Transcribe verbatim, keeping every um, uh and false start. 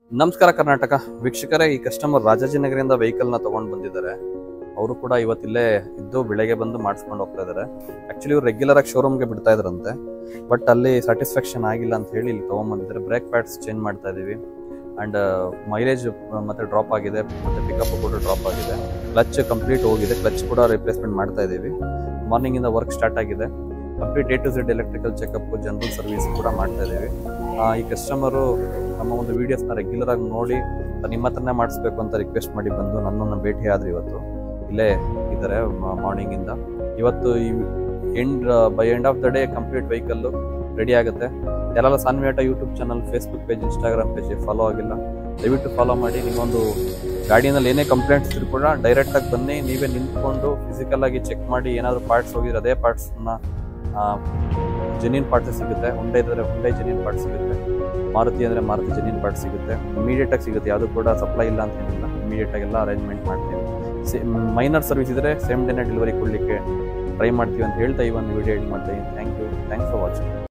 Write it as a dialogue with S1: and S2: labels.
S1: ನಮಸ್ಕಾರ ಕರ್ನಾಟಕ ವೀಕ್ಷಕರೇ, ಈ ಕಸ್ಟಮರ್ ರಾಜಾಜಿನಗರದಿಂದ ವೆಹಿಕಲ್ ನ ತಗೊಂಡು ಬಂದಿದ್ದಾರೆ. ಅವರು ಕೂಡ ಇವತ್ತಿಲ್ಲೇ ಇದ್ದು ಬೆಳಗ್ಗೆ ಬಂದು ಮಾಡಿಸ್ಕೊಂಡು ಹೋಗ್ತಾ ಇದ್ದಾರೆ. ಆಕ್ಚುಲಿ ಇವ್ರು ರೆಗ್ಯುಲರ್ ಆಗಿ ಶೋರೂಮ್ಗೆ ಬಿಡ್ತಾ ಇದ್ರಂತೆ, ಬಟ್ ಅಲ್ಲಿ ಸ್ಯಾಟಿಸ್ಫ್ಯಾಕ್ಷನ್ ಆಗಿಲ್ಲ ಅಂತ ಹೇಳಿ ಇಲ್ಲಿ ತಗೊಂಡ್ಬಂದಿದ್ದಾರೆ. ಬ್ರೇಕ್ ಪ್ಯಾಡ್ಸ್ ಚೇಂಜ್ ಮಾಡ್ತಾ ಇದೀವಿ ಅಂಡ್ ಮೈಲೇಜ್ ಮತ್ತೆ ಡ್ರಾಪ್ ಆಗಿದೆ, ಮತ್ತೆ ಪಿಕಪ್ ಕೂಡ ಡ್ರಾಪ್ ಆಗಿದೆ. ಕ್ಲಚ್ ಕಂಪ್ಲೀಟ್ ಹೋಗಿದೆ, ಕ್ಲಚ್ ಕೂಡ ರಿಪ್ಲೇಸ್ಮೆಂಟ್ ಮಾಡ್ತಾ ಇದೀವಿ. ಮಾರ್ನಿಂಗ್ ಇಂದ ವರ್ಕ್ ಸ್ಟಾರ್ಟ್ ಆಗಿದೆ. Complete A to Z electrical checkup, general service ಕೂಡ ಮಾಡ್ತಾ ಇದೀವಿ. ಈ ಕಸ್ಟಮರು ನಮ್ಮ ಒಂದು ವಿಡಿಯೋಸ್ನ ರೆಗ್ಯುಲರ್ ಆಗಿ ನೋಡಿ ನಿಮ್ಮ ಹತ್ರನೇ ಮಾಡಿಸ್ಬೇಕು ಅಂತ ರಿಕ್ವೆಸ್ಟ್ ಮಾಡಿ ಬಂದು ನನ್ನನ್ನು ಭೇಟಿ ಆದ್ರೆ ಇವತ್ತು ಇಲ್ಲೇ ಇದ್ದಾರೆ ಮಾರ್ನಿಂಗ್ ಇಂದ. ಇವತ್ತು ಈ end by end of the day complete vehicle ready ಆಗುತ್ತೆ. ಯಾರೆಲ್ಲ Saanvi auto YouTube channel, Facebook page, Instagram page follow ಆಗಿಲ್ಲ ದಯವಿಟ್ಟು ಫಾಲೋ ಮಾಡಿ. ನಿಮ್ಮೊಂದು ಗಾಡಿನಲ್ಲಿ ಏನೇ ಕಂಪ್ಲೇಂಟ್ಸ್ ಇದ್ರು ಕೂಡ ಡೈರೆಕ್ಟ್ ಆಗಿ ಬನ್ನಿ, ನೀವೇ ನಿಂತ್ಕೊಂಡು ಫಿಸಿಕಲ್ ಆಗಿ ಚೆಕ್ ಮಾಡಿ. ಏನಾದರೂ ಪಾರ್ಟ್ಸ್ ಹೋಗಿದ್ರೆ ಅದೇ ಪಾರ್ಟ್ಸ್ನ ಜೆನ್ಯೂನ್ ಪಾರ್ಟ್ಸ್ ಸಿಗುತ್ತೆ. ಹುಂಡೈ ಇದ್ರೆ ಹುಂಡೈ ಜೆನ್ಯೂನ್ ಪಾರ್ಟ್ಸ್ ಸಿಗುತ್ತೆ, ಮಾರುತಿ ಅಂದರೆ ಮಾರುತಿ ಜೆನ್ಯೂನ್ ಪಾರ್ಟ್ಸ್ ಸಿಗುತ್ತೆ. ಇಮಿಡಿಯೇಟ್ ಆಗಿ ಸಿಗುತ್ತೆ, ಯಾವುದು ಕೂಡ ಸಪ್ಲೈ ಇಲ್ಲ ಅಂತ ಏನಿಲ್ಲ. ಇಮಿಡಿಯೇಟ್ ಆಗಿ ಎಲ್ಲ ಅರೇಂಜ್ಮೆಂಟ್ ಮಾಡ್ತೀವಿ. ಸೇ ಮೈನರ್ ಸರ್ವಿಸ್ ಇದ್ರೆ ಸೇಮ್ ಡೇನೇ ಡೆಲಿವರಿ ಕೊಡಲಿಕ್ಕೆ ಟ್ರೈ ಮಾಡ್ತೀವಿ ಅಂತ ಹೇಳ್ತಾ ಈ ಒಂದು ವಿಡಿಯೋ ಎಡಿಟ್ ಮಾಡ್ತೀವಿ. Thank you thanks for watching.